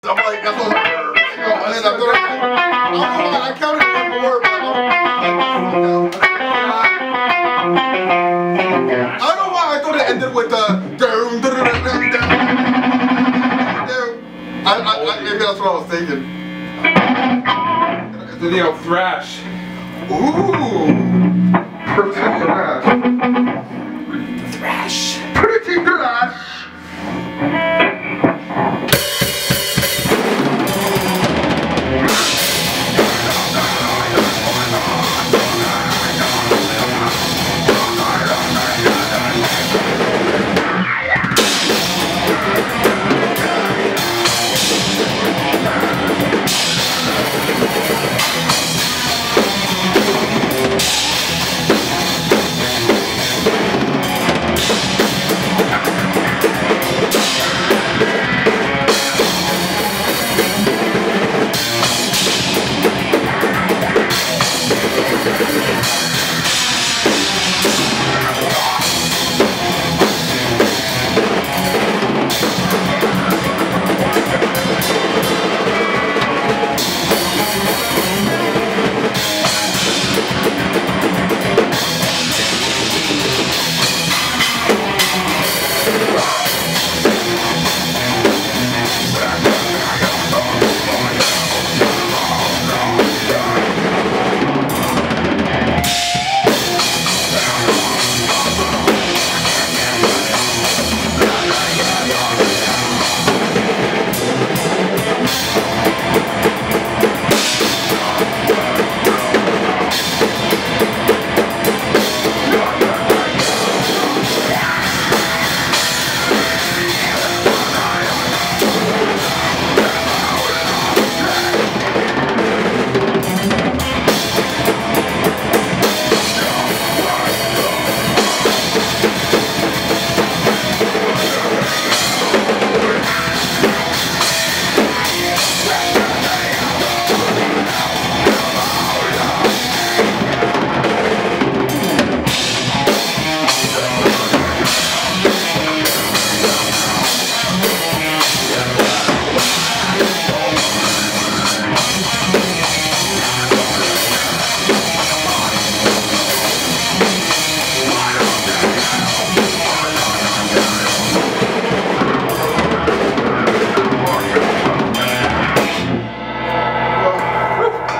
I'm like, that's what I heard. And then I counted one more, but I don't know why I thought it ended with maybe that's what I was thinking. Video Thrash. Ooh. Pretty Thrash. Thrash. Pretty Thrash.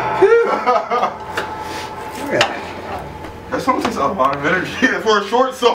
That song takes a lot of energy for a short song.